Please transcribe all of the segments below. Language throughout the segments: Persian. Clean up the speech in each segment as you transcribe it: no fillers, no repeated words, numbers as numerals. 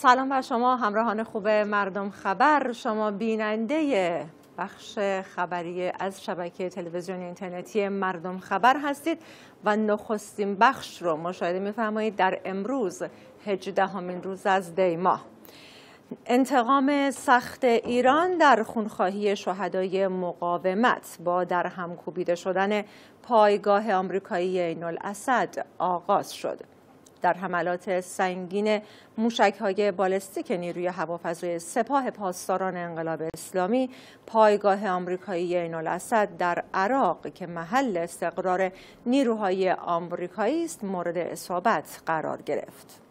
سلام بر شما همراهان خوب مردم خبر. شما بیننده بخش خبری از شبکه تلویزیونی اینترنتی مردم خبر هستید و نخستین بخش رو مشاهده می‌فرمایید در امروز 18مین روز از دی ماه. انتقام سخت ایران در خونخواهی شهدای مقاومت با در هم کوبیده شدن پایگاه آمریکایی عین‌الاسد آغاز شد. در حملات سنگین موشک‌های بالستیک نیروی هوافضای سپاه پاسداران انقلاب اسلامی، پایگاه آمریکایی عین‌الاسد در عراق که محل استقرار نیروهای آمریکایی است مورد اصابت قرار گرفت.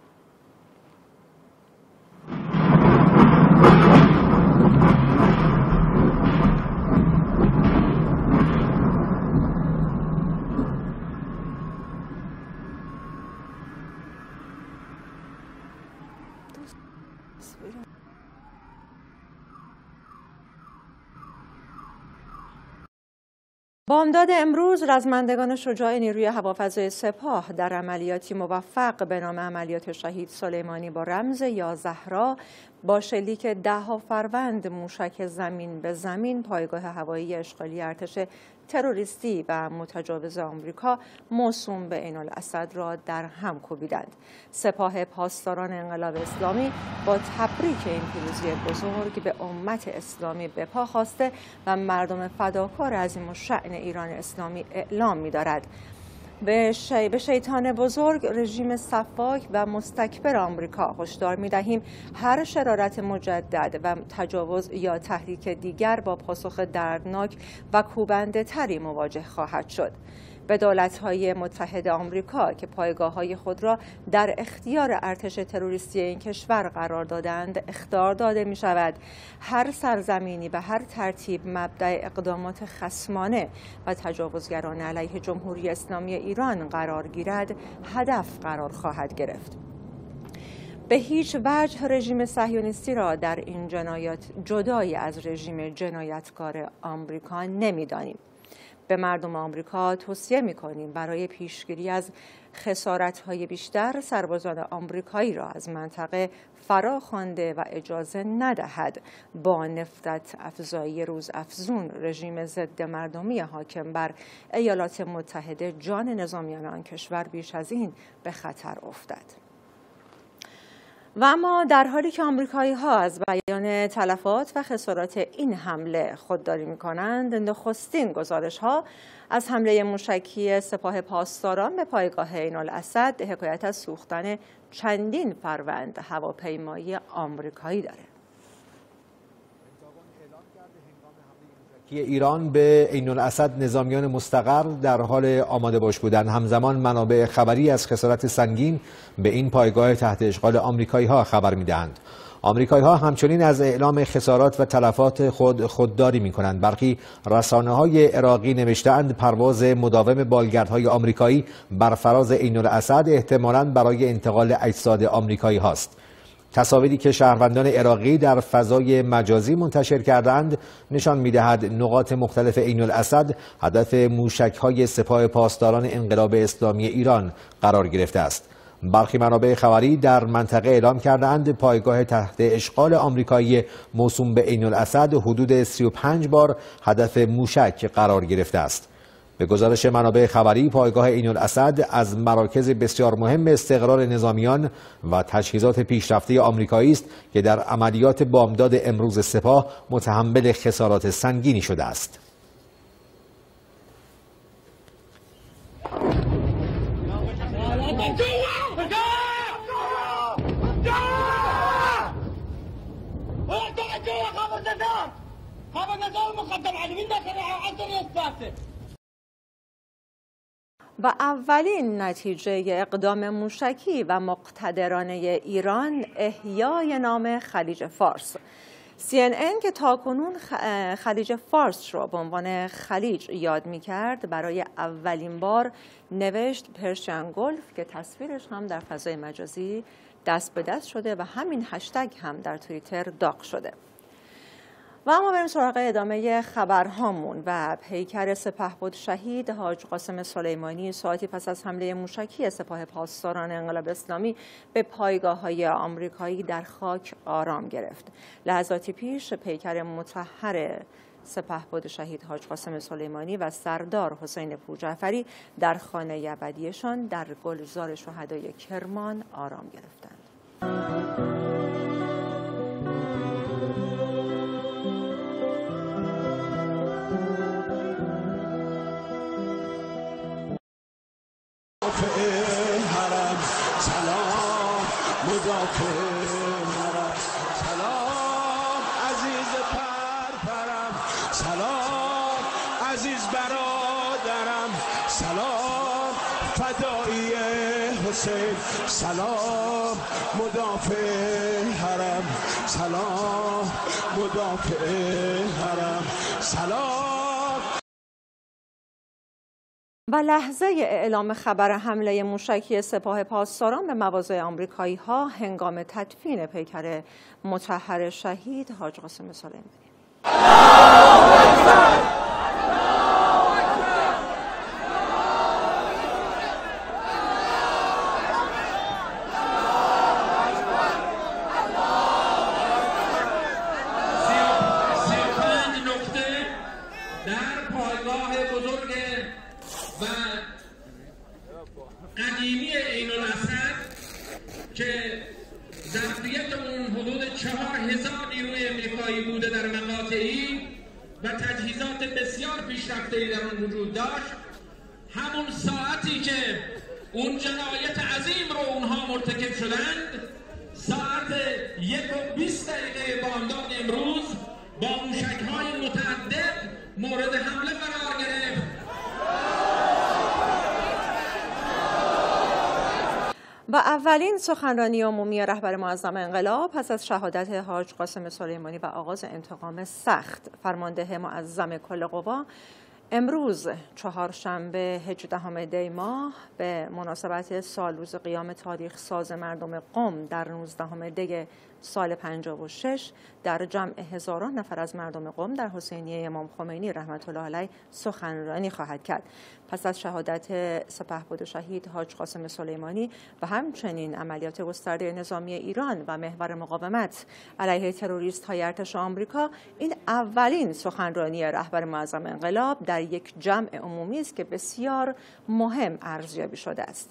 بامداد امروز رزمندگان شجاع نیروی هوافضای سپاه در عملیاتی موفق به نام عملیات شهید سلیمانی با رمز یا زهرا با شلیک 10 فروند موشک زمین به زمین پایگاه هوایی اشغالی ارتش تروریستی و متجاوز آمریکا موسوم به عین‌الاسد را در هم کوبیدند. سپاه پاسداران انقلاب اسلامی با تبریک این پیروزی بزرگ به امت اسلامی به پا خواسته و مردم فداکار عظیم الشأن ایران اسلامی اعلام می‌دارد به شیطان بزرگ رژیم سفاک و مستکبر آمریکا هشدار می‌دهیم هر شرارت مجدد و تجاوز یا تحریک دیگر با پاسخ دردناک و کوبنده‌تری مواجه خواهد شد. به دولت‌های متحد آمریکا که پایگاه‌های خود را در اختیار ارتش تروریستی این کشور قرار دادند اخطار داده می‌شود هر سرزمینی به هر ترتیب مبدأ اقدامات خصمانه و تجاوزگرانه علیه جمهوری اسلامی ایران قرار گیرد هدف قرار خواهد گرفت. به هیچ وجه رژیم صهیونیستی را در این جنایات جدای از رژیم جنایتکار آمریکا نمی‌دانیم. به مردم آمریکا توصیه می‌کنیم برای پیشگیری از خسارت‌های بیشتر سربازان آمریکایی را از منطقه فرا خوانده و اجازه ندهد با نفرت افزایی روزافزون رژیم ضد مردمی حاکم بر ایالات متحده جان نظامیان آن کشور بیش از این به خطر افتد. و اما در حالی که آمریکایی‌ها از بیان تلفات و خسارات این حمله خودداری می‌کنند، نخستین گزارش‌ها از حمله موشکی سپاه پاسداران به پایگاه عین‌الاسد حکایت از سوختن چندین فروند هواپیمایی آمریکایی دارد. ایران به عین‌الاسد نظامیان مستقر در حال آماده باش بودند. همزمان منابع خبری از خسارت سنگین به این پایگاه تحت اشغال آمریکایی‌ها خبر می‌دهند. آمریکایی‌ها همچنین از اعلام خسارات و تلفات خودداری می‌کنند. برخی رسانه‌های عراقی نوشته‌اند پرواز مداوم بالگردهای آمریکایی بر فراز عین‌الاسد احتمالاً برای انتقال اجساد آمریکایی‌هاست. تصاویری که شهروندان عراقی در فضای مجازی منتشر کردند نشان می‌دهد نقاط مختلف عین‌الاسد هدف موشک‌های سپاه پاسداران انقلاب اسلامی ایران قرار گرفته است. برخی منابع خبری در منطقه اعلام کردند پایگاه تحت اشغال آمریکایی موسوم به عین‌الاسد حدود 35 بار هدف موشک قرار گرفته است. به گزارش منابع خبری پایگاه عین‌الاسد از مراکز بسیار مهم استقرار نظامیان و تجهیزات پیشرفته آمریکایی است که در عملیات بامداد امروز سپاه متحمل خسارات سنگینی شده است. و اولین نتیجه اقدام موشکی و مقتدرانه ایران احیای نام خلیج فارس. CNN که تاکنون خلیج فارس را به عنوان خلیج یاد می‌کرد برای اولین بار نوشت پرشین گلف که تصویرش هم در فضای مجازی دست به دست شده و همین هشتگ هم در توییتر داغ شده. و اما بریم سراغ ادامه خبرهامون و پیکر سپهبد شهید حاج قاسم سلیمانی ساعتی پس از حمله موشکی سپاه پاسداران انقلاب اسلامی به پایگاه‌های آمریکایی در خاک آرام گرفت. لحظاتی پیش پیکر مطهر سپهبد شهید حاج قاسم سلیمانی و سردار حسین پورجعفری در خانه ابدیشان در گلزار شهدای کرمان آرام گرفتند. حرم سلام مدافع حرم سلام عزیز پرپرم سلام عزیز برادرم سلام فدایی حسین سلام مدافع حرم سلام مدافع حرم سلام. و لحظه اعلام خبر حمله موشکی سپاه پاسداران به مواضع آمریکایی‌ها هنگام تدفین پیکر مطهر شهید حاج قاسم سلیمانی. و قدیمی عین الاسد که ظرفیت اون حدود 4000 نیروی امریکایی بوده در مقاطعی و تجهیزات بسیار پیشرفته‌ای در اون وجود داشت، همون ساعتی که اون جنایت عظیم رو اونها مرتکب شدند، ساعت 1:20 بامداد امروز با موشک‌های متعدد مورد حمله قرار گرفت. و اولین سخنرانی عمومی رهبر معظم انقلاب پس از شهادت حاج قاسم سلیمانی و آغاز انتقام سخت، فرمانده معظم کل قوا امروز چهارشنبه 18 دی ماه به مناسبت سالروز قیام تاریخ ساز مردم قم در 19 دی سال 56 در جمع هزاران نفر از مردم قم در حسینیه امام خمینی رحمت الله علیه سخنرانی خواهد کرد. پس از شهادت سپهبد شهید حاج قاسم سلیمانی و همچنین عملیات گسترده نظامی ایران و محور مقاومت علیه تروریست‌های ارتش آمریکا، این اولین سخنرانی رهبر معظم انقلاب در یک جمع عمومی است که بسیار مهم ارزیابی شده است.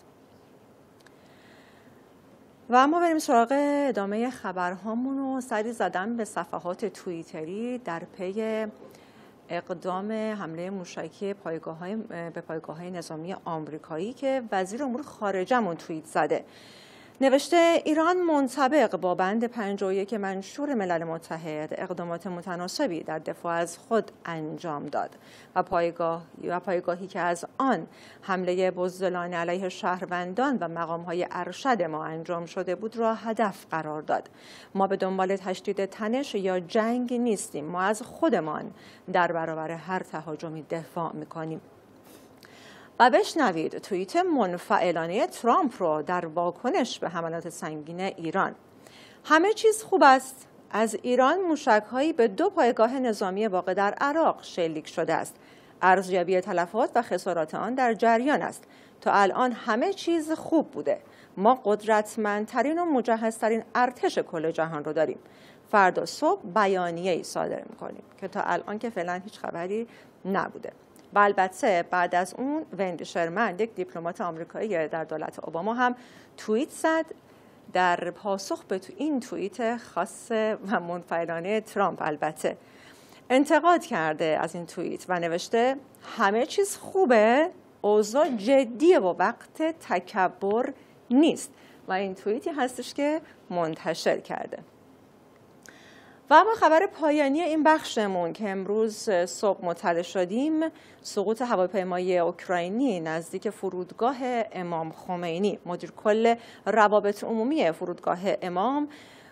و اما بریم سراغ ادامه خبرهامون و سری زدن به صفحات توییتری در پی اقدام حمله موشکی به پایگاه‌های نظامی آمریکایی که وزیر امور خارجه‌مون توییت زده. نوشته ایران منطبق با بند 51 منشور ملل متحد اقدامات متناسبی در دفاع از خود انجام داد و پایگاهی که از آن حمله بزدلانه علیه شهروندان و مقام‌های ارشد ما انجام شده بود را هدف قرار داد. ما به دنبال تشدید تنش یا جنگ نیستیم. ما از خودمان در برابر هر تهاجمی دفاع می‌کنیم. و بشنوید توییت منفعلانه ترامپ رو در واکنش به حملات سنگین ایران. همه چیز خوب است. از ایران موشک‌هایی به 2 پایگاه نظامی واقع در عراق شلیک شده است. ارزیابی تلفات و خسارات آن در جریان است. تا الان همه چیز خوب بوده. ما قدرتمندترین و مجهزترین ارتش کل جهان رو داریم. فردا صبح بیانیه‌ای صادر می‌کنیم که تا الان که فعلا هیچ خبری نبوده. و البته بعد از اون وندی شرمن، یک دیپلمات آمریکایی در دولت اوباما، هم توییت زد در پاسخ به این توییت خاص و منفعلانه ترامپ. البته انتقاد کرده از این توییت و نوشته همه چیز خوبه، اوضاع جدیه و وقت تکبر نیست. و این توییتی هستش که منتشر کرده. و اما خبر پایانی این بخشمون که امروز صبح مطلع شدیم، سقوط هواپیمای اوکراینی نزدیک فرودگاه امام خمینی. مدیر کل روابط عمومی فرودگاه امام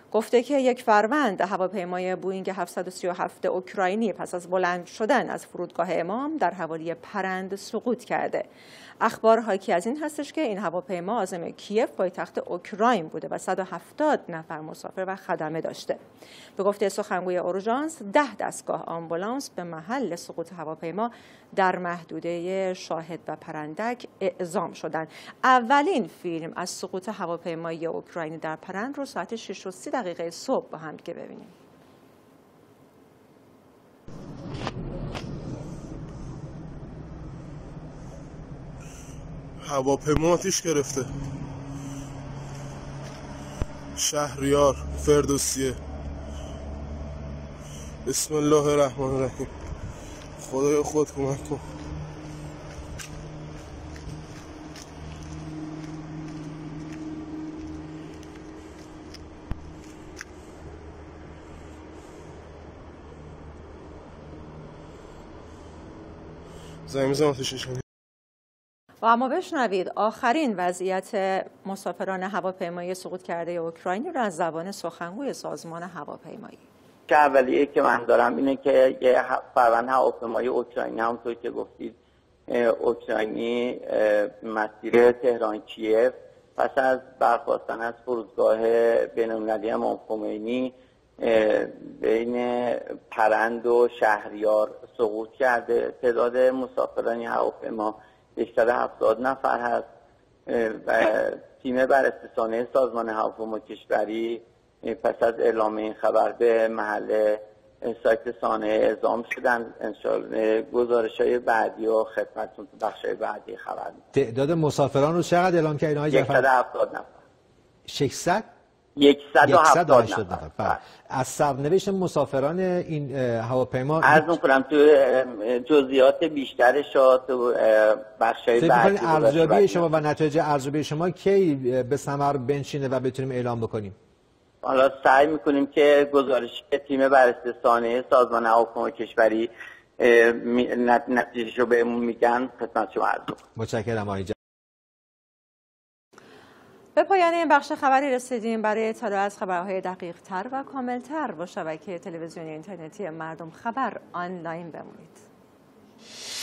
گفته که 1 فروند هواپیمای بوئینگ 737 اوکراینی پس از بلند شدن از فرودگاه امام در حوالی پرند سقوط کرده. اخبار حاکی از این هستش که این هواپیما عازم کیف پایتخت اوکراین بوده و 170 نفر مسافر و خدمه داشته. به گفته سخنگوی اورژانس 10 دستگاه آمبولانس به محل سقوط هواپیما در محدوده شاهد و پرندک اعزام شدند. اولین فیلم از سقوط هواپیمای اوکراینی در پرند رو ساعت 6:30 صبح با هم دیگه ببینیم. هواپیما آتیش گرفته. شهریار فردوسیه. بسم الله الرحمن الرحیم. خدای خود کمک کن. زنگ میزنم آتیشش. و اما بشنوید آخرین وضعیت مسافران هواپیمایی سقوط کرده اوکراینی را از زبان سخنگوی سازمان هواپیمایی. اولیه که من دارم اینه که یه فروند هواپیمای اوکراینی همونطور که گفتید اوکراینی مسیر تهران کیف پس از برخاستن از فرودگاه بین‌المللی امام خمینی بین پرند و شهریار سقوط کرده. تعداد مسافران هواپیما 170 نفر هست و تیم بررسی‌رسانه سازمان هواپیما کشوری پس از اعلام این خبر به محل سایت صحنه اعزام شدن. انشاءالله گزارش‌های بعدی و خدمتتون تو بخش‌های بعدی خبر می‌دم. تعداد مسافران رو چقدر اعلام کردین آقای جعفر؟ 170 نفر. 600 170 نفر. از سرنوشت مسافران این هواپیما عرض می‌کنم تو جزئیات بیشترش تو بخش‌های بعدی ارزیابی شما و نتایج ارزیابی شما کی به ثمر بنشینه و بتونیم اعلام بکنیم؟ حالا سعی می‌کنیم که گزارش تیم بررسی‌رسانه سازمان هواپیما کشوری نتیجه‌شو بهمون میگن خدمت شما عرض می‌کنم. متشکرم آقای. به پایان این بخش خبری رسیدیم. برای اطلاع از خبرهای دقیق‌تر و کاملتر با شبکه تلویزیونی اینترنتی مردم خبر آنلاین بمونید.